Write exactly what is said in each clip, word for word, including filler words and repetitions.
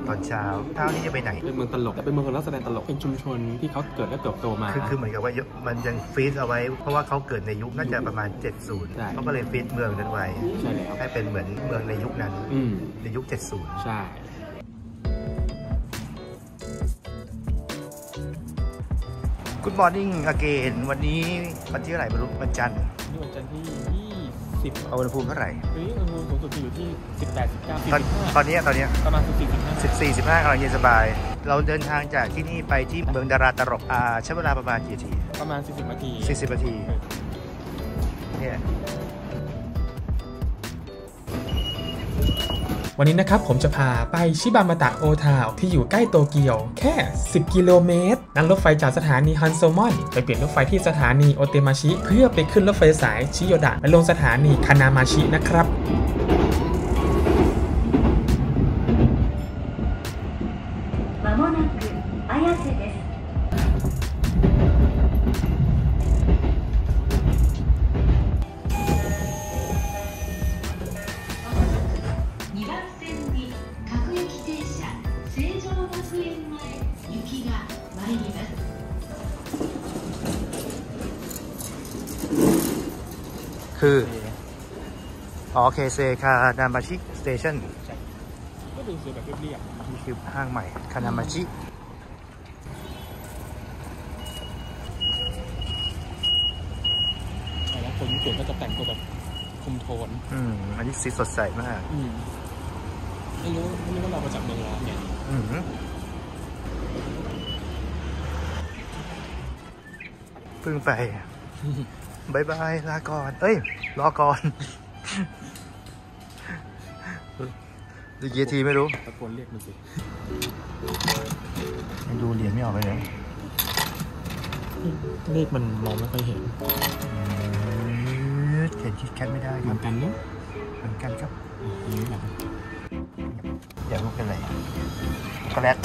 ตอนเช้าเช้านี้จะไปไหนเป็นเมืองตลกเป็นเมืองคนรักแสดงตลกเป็นชุมชนที่เขาเกิดและเติบโตมาคือคือเหมือนกับว่ามันยังฟีดเอาไว้เพราะว่าเขาเกิดในยุคน่าจะประมาณเจ็ดสิบเขาก็เลยฟีดเมืองนั้นไว้ใช่แล้วให้เป็นเหมือนเมืองในยุคนั้นในยุคเจ็ดสิบใช่ Good morning again วันนี้วันที่เท่าไหร่ไม่รู้วันจันทร์นี่วันจันทร์ที่ยี่สิบอุณหภูมิเท่าไหร่วันนี้อุณหภูมิสูงสุดอยู่ที่สิบแปด สิบเก้าตอนตอนนี้ตอนนี้ประมาณสิบสี่ สิบห้าสิบสี่ สิบห้ากำลังเย็นสบายเราเดินทางจากที่นี่ไปที่เมืองดาราตลกอ่าใช้เวลาประมาณกี่นาทีประมาณสี่สิบนาทีสี่สิบนาทีเนี่ยวันนี้นะครับผมจะพาไปชิบามาตะโอทาวที่อยู่ใกล้โตเกียวแค่สิบกิโลเมตรนั่งรถไฟจากสถานีฮันโซมอนไปเปลี่ยนรถไฟที่สถานีโอเตมาชิเพื่อไปขึ้นรถไฟสายชิโยดะและลงสถานีคานามาชินะครับคืออ๋อเคเซคานามาชิสเตชันก็เป็นสื่อแบบเรียบๆนี่คือห้างใหม่คานามาชิแล้วคนญี่ปุ่นก็จะแต่งตัวแบบคุมโทนอืมอันนี้สีสดใสมากอืมไม่รู้ไม่รู้ว่าเรามาจากเมืองร้อนไงอืมเพิ่งไปบายบายลาก่อนเอ้ยรอก่อนดูกี่ทีไม่รู้ตะโกนเรียกมันสิดูเหรียญไม่ออกไปเลยเลขมันมองไม่ค่อยเห็นเห็นคิดแคทไม่ได้เหมือนกันเนาะเหมือนกันครับนี่แหละอยากรู้เป็นอะไรก็แลต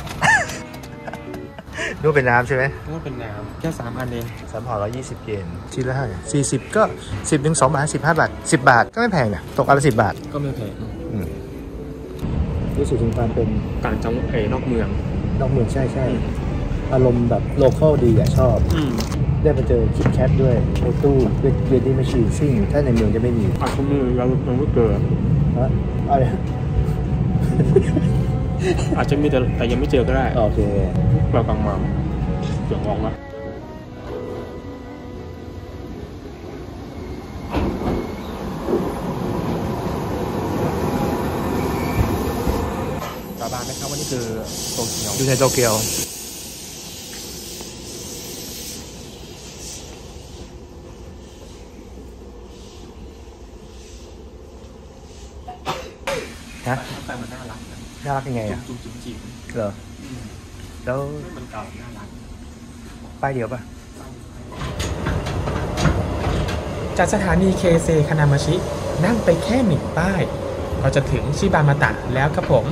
ดูเป็นน้ำใช่ไหมก็เป็นน้ำแค่สามอันเองสามห่อร้อยยี่สิบเยนทีละห้าสี่สิบก็สิบถึงสองบาทสิบห้าบาทสิบบาทก็ไม่แพงนะตกอันละสิบบาทก็ไม่แพงรู้สึกถึงความเป็นต่างจังหวัดนอกเมืองนอกเมืองใช่ใช่อารมณ์แบบโลคอลดีอ่ะชอบได้มาเจอคิดแคทด้วยในตู้เวดดิ้งแมชชีนซึ่งถ้าในเมืองจะไม่มีอาจจะมีเราเราไม่เกิดฮะอะไรอาจจะมีแต่แต่ยังไม่เจอก็ได้โอเคเรากำลังมาเดี๋ยวมองละสาบานนะครับว่านี่คือโตเกียวอยู่ในโตเกียวฮะแต่มันน่ารักน่ารักยังไงอ่ะจุ๊บจุ๊บจิ๋มเหรอแล้วมันเก่าน่ารักป้ายเดียวป่ะจากสถานีเคเซคานามาชินั่งไปแค่หนึ่งป้ายก็จะถึงชิบามาตะแล้วครับผม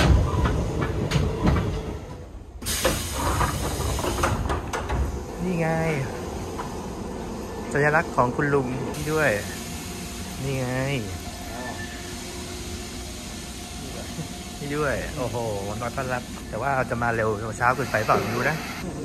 นี่ไงสัญลักษณ์ของคุณลุงด้วยนี่ไงนี่ด้วยโอ้โหวันน้อยต้อนรับแต่ว่าเราจะมาเร็วเช้าเกินไปเปล่าไม่รู้นะ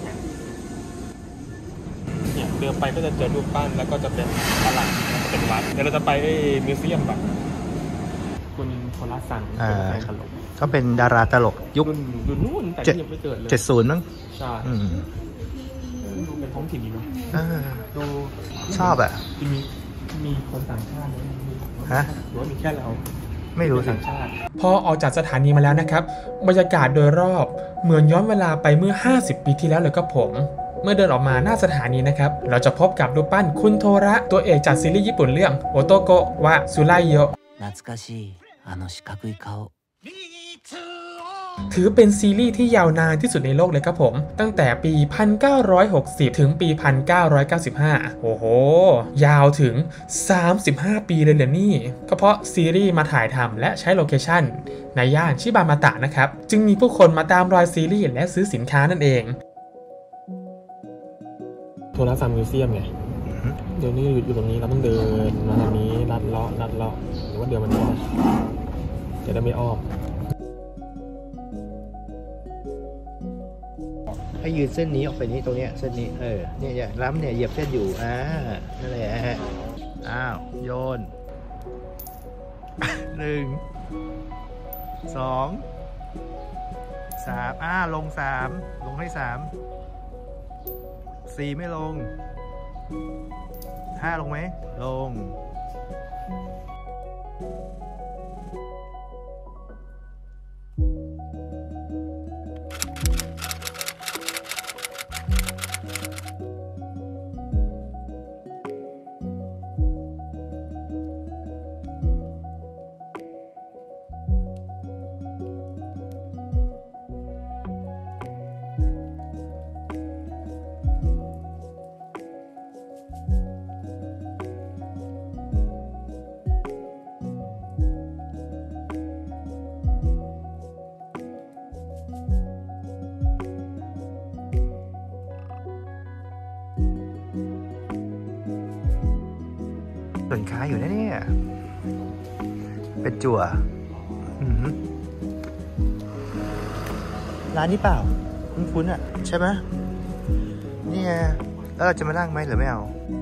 เนี่ยเดินไปก็จะเจอรูปปั้นแล้วก็จะเป็นตลาดเป็นวัดเดี๋ยวเราจะไปมิวเซียมแบบคุณโทรัสซังเป็นตลกก็เป็นดาราตลกยุคดูนู่นแต่ยังไม่เกิดเลยเจ็ดศูนย์มั้งใช่ดูเป็นท้องถิ่นดีเนาะดูชอบอ่ะมีมีคนต่างชาติฮะหรือว่ามีแค่เราไม่รู้สิพอออกจากสถานีมาแล้วนะครับบรรยากาศโดยรอบเหมือนย้อนเวลาไปเมื่อห้าสิบปีที่แล้วเลยครับผมเมื่อเดินออกมาหน้าสถานีนะครับเราจะพบกับรูปปั้นคุณโทระตัวเอกจากซีรีส์ญี่ปุ่นเรื่องโอโตโกะวะซุไรโยถือเป็นซีรีส์ที่ยาวนานที่สุดในโลกเลยครับผมตั้งแต่ปี หนึ่งพันเก้าร้อยหกสิบ ถึงปี หนึ่งพันเก้าร้อยเก้าสิบห้า โอ้โหยาวถึงสามสิบห้าปีเลยเหรอนี่ก็เพราะซีรีส์มาถ่ายทำและใช้โลเคชั่นในย่านชิบามาตะนะครับจึงมีผู้คนมาตามรอยซีรีส์และซื้อสินค้านั่นเองโทรศัพท์มิวเซียมไงเดี๋ยวนี้อยู่ตรงนี้เราต้องเดินมาทางนี้ลัดเลาะลัดเลาะหรือว่าเดี๋ยวมันอ้อมจะได้ไม่อ้อมให้ยืนเส้นนี้ออกไปนี้ตรงเนี้ยเส้นนี้เออเนี่ยอย่าล้ำเนี่ยเหยียบเส้นอยู่อ่านั่นแหละอ้าวโยนหนึ่งสองสามอ่าลงสามลงให้สามสี่ไม่ลงห้าลงไหมลงส่วนค้าอยู่นะเนี่ยเป็นจั่วร้านนี้เปล่าคุ้นๆอ่ะใช่ไหมนี่ไงแล้วเราจะมานั่งไหมหรือไม่เอา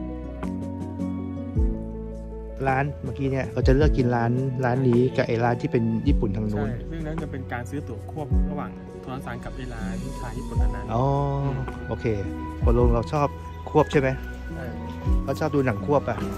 ร้านเมื่อกี้เนี่ยเราจะเลือกกินร้านร้านนี้กับไอ้ร้านที่เป็นญี่ปุ่นทางนู้นซึ่งนั้นจะเป็นการซื้อตั๋วควบระหว่างโทรศัพท์กับไอ้ร้านชาญี่ปุ่นนั้นอ๋อโอเคพอลงเราชอบควบใช่ไหมเราชอบดูหนังควบอ่ะ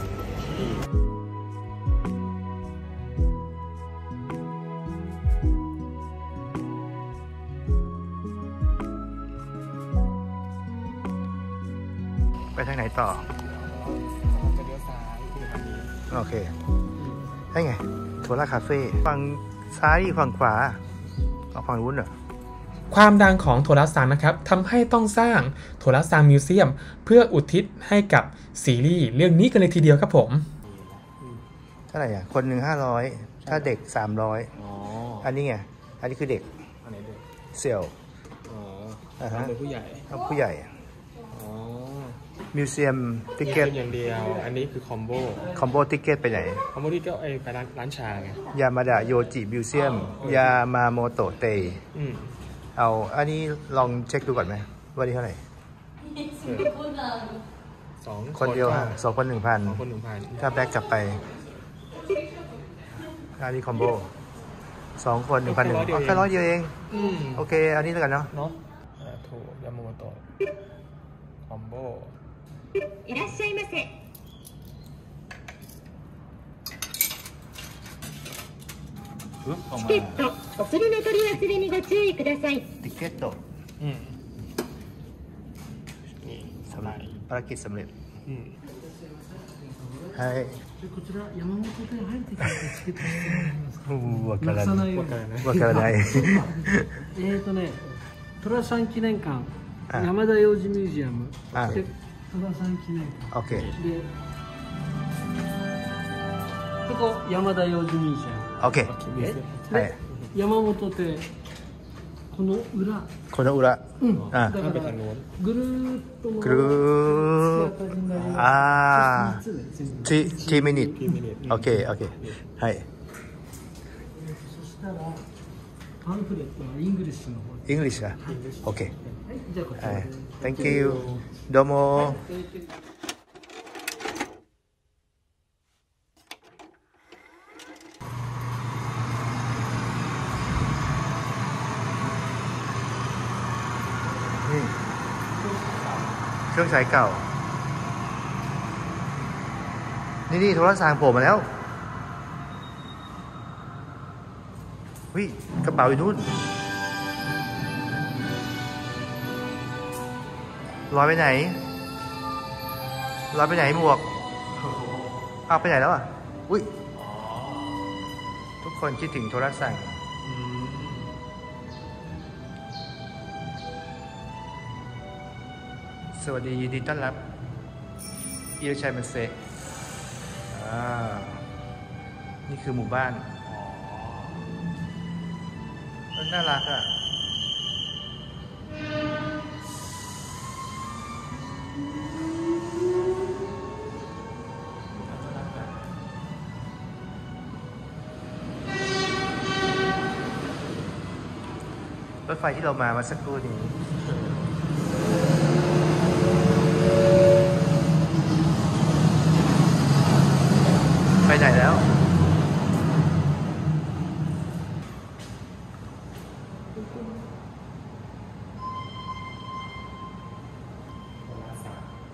ไปทางไหนต่อจะเลี้ยวซ้ายที่ทางนี้โอเคได้ไงโทราคาเฟ่ฝั่งซ้ายฝั่งขวาเอาฝั่งนู้นเหรอความดังของโทรซังนะครับทำให้ต้องสร้างโทรซังมิวเซียมเพื่ออุทิศให้กับซีรีส์เรื่องนี้กันเลยทีเดียวครับผมเท่าไหร่อ่ะคนหนึ่งห้าร้อยถ้าเด็กสามร้อยอันนี้ไงอันนี้คือเด็กอันไหนเด็กเซลอ๋ออ่าฮะเป็นผู้ใหญ่ครับผู้ใหญ่มิวเซียมติ๊กเก็ตอย่างเดียวอันนี้คือคอมโบคอมโบติ๊กเก็ตไปไหนคอมโบที่ก็ไอไปร้านร้านชาไงยามาดะโยจิมิวเซียมยามาโมโตะเตเอาอันนี้ลองเช็คดูก่อนไหมว่านี่เท่าไหร่สองคนเดียวสองคนหนึ่งพันคนหนึ่งพันถ้าแบ็กกลับไปอันนี้คอมโบสองคนหนึ่งพันหนึ่งแค่ร้อยเดียวเองโอเคอันนี้แล้วกันเนาะเนาะโถยามาโมโตะคอมโบいらっしゃいませチケットお釣りの取り忘れにご注意くださいติเกตโตอืมนี่สำเร็จภารกิจสำเร็จอืมはいこちら山本で入ってきてチケットわからないわからないえっとね寅さん記念館山田洋次ミュージアム寅さん記念館 OK でここ山田洋次ミュージアム OK はい山本ってこの裏この裏うんだからぐるーっとぐるーあーthree minutes OK OK はいそしたらパンフレットのイングリッシュの方イングリッシュだ OK じゃあこちら Thank you どうもเครื่องใช้เก่านี่นี่โทรศัพท์โผล่มาแล้ววิกระเป๋าอยู่นู่นลอยไปไหนลอยไปไหนหมวกเอาไปไหนแล้วอ่ะอุ้ยทุกคนคิดถึงโทรศัพท์สวัสดียินดีต้อนรับอิรชัยมันเซอ่านี่คือหมู่บ้านมันน่ารักอ่ะรถไฟที่เรามามาสักครู่นี้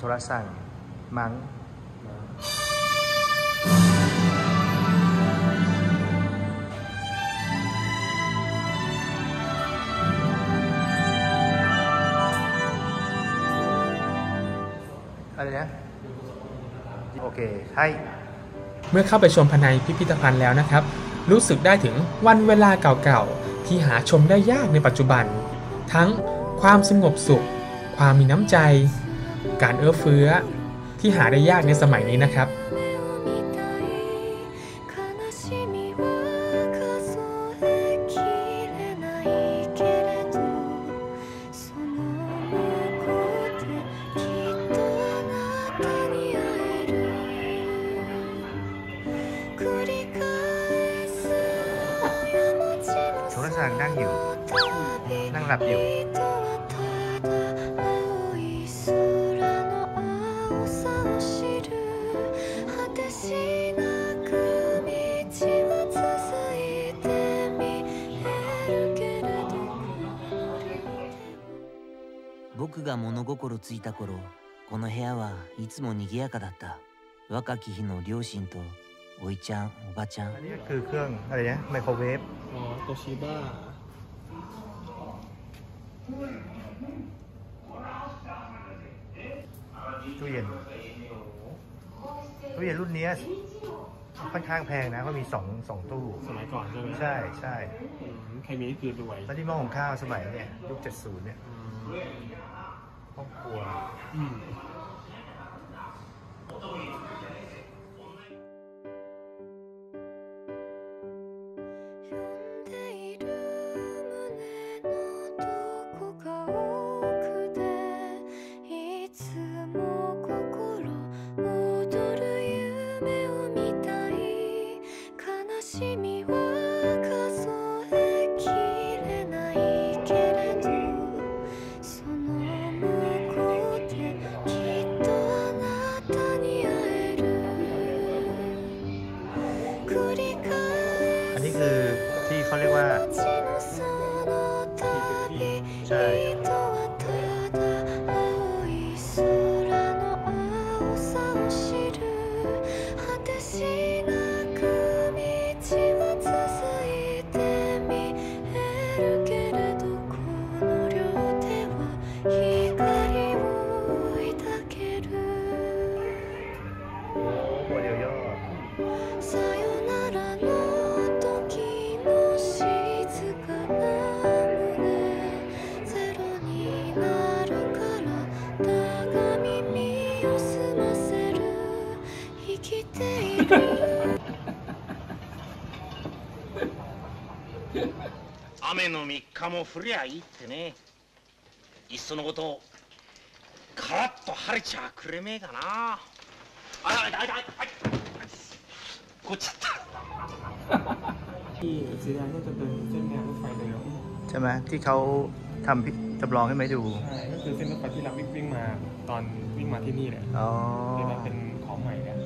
ทรศัพท์มั้งอะไรนะโอเคใช่เมื่อเข้าไปชมภายในพิพิธภัณฑ์แล้วนะครับรู้สึกได้ถึงวันเวลาเก่าๆที่หาชมได้ยากในปัจจุบันทั้งความสงบสุขความมีน้ำใจการเอื้อเฟื้อที่หาได้ยากในสมัยนี้นะครับโทรศัพท์นั่งอยู่นั่งหลับอยู่僕が物心ついた頃、この部屋はいつも賑やかだった。若き日の両親とおいちゃん、おばちゃん。 อันนี้คือเครื่องอะไรนะไมโครเวฟอ๋อโตชิบ้าตู้เย็นตู้เย็นรุ่นนี้ค่อนข้างแพงนะเพราะมีสองสองตู้สมัยก่อนใช่ไหมใช่ใช่ใครมีนี่คือรวยแล้วที่หม้อของข้าวสมัยเนี่ยยุคเจ็ดสิบเนี่ยห้องครัวอันนี้คือที่เขาเรียกว่าใช่雨のみっかも降りゃいいってね。いっそのことカラッと晴れちゃくれめえかな。あいあいあいあいこっちゃったที่สีแดงก็จะเป็นเส้นแนวรถไฟเร็วใช่ไหมที่เขาทำจำลองให้ไม่ดูใช่ก็คือเส้นรถไฟที่เราวิ่งวิ่งมาตอนวิ่งมาที่นี่เลยอ๋อที่ว่าเป็นของใหม่เนี่ย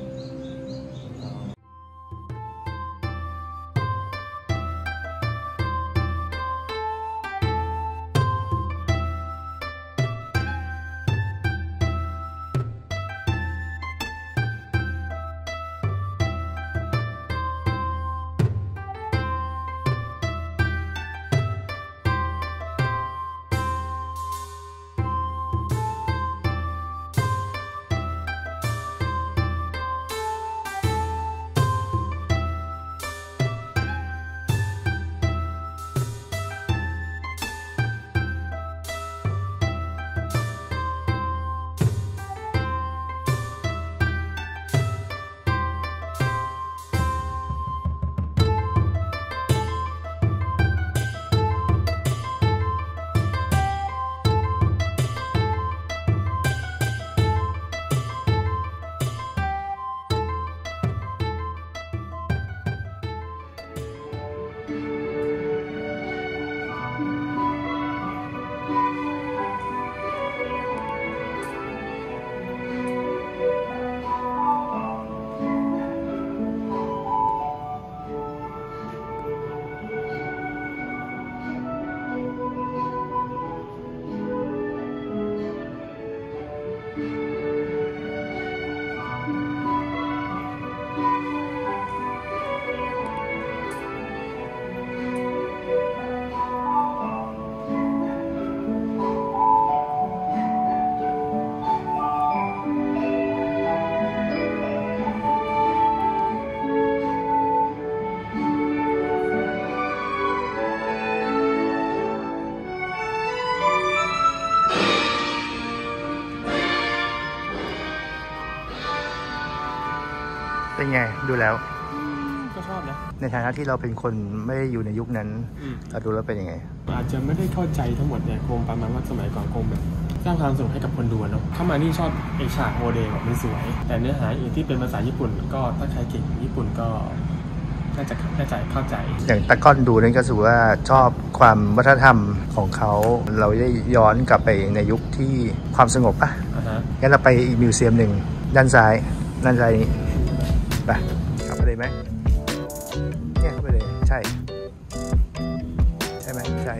เป็นไงดูแล้วก็ชอบนะในฐานะที่เราเป็นคนไม่ได้อยู่ในยุคนั้นเราดูแล้วเป็นยังไงอาจจะไม่ได้เข้าใจทั้งหมดเนี่ยคงประมาณว่าสมัยก่อนคงแบบสร้างความสนุกให้กับคนดูเนาะเข้ามานี่ชอบไอฉากโมเดลแบบมันสวยแต่เนื้อหาอื่นที่เป็นภาษาญี่ปุ่นก็ถ้าใครเก่งญี่ปุ่นก็น่าจะน่าจะเข้าใจอย่างตะก้อนดูนั่นก็ถือว่าชอบความวัฒนธรรมของเขาเราได้ย้อนกลับไปในยุคที่ความสงบอ่ะงั้นเราไปอีกมิวเซียมหนึ่งด้านซ้ายด้านซ้ายนี้ไปเข้าไปเลยไหมเนี่ยเข้าไปเลยใช่ใช่ไหมใช่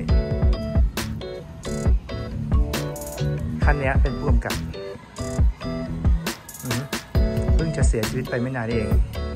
คันนี้เป็นผู้กำกับเพิ่งจะเสียชีวิตไปไม่นานเอง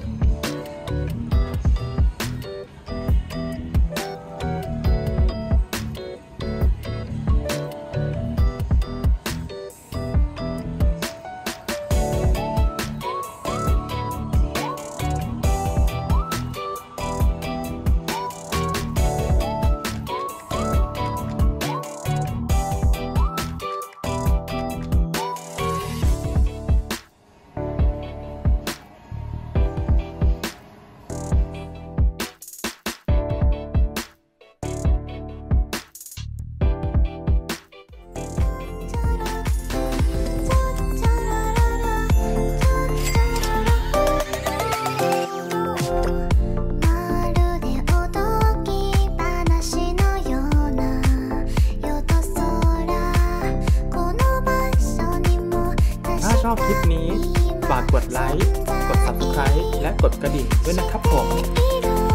ชอบคลิปนี้ฝากกดไลค์ กด ซับสไครบ์ และกดกระดิ่งด้วยนะครับผม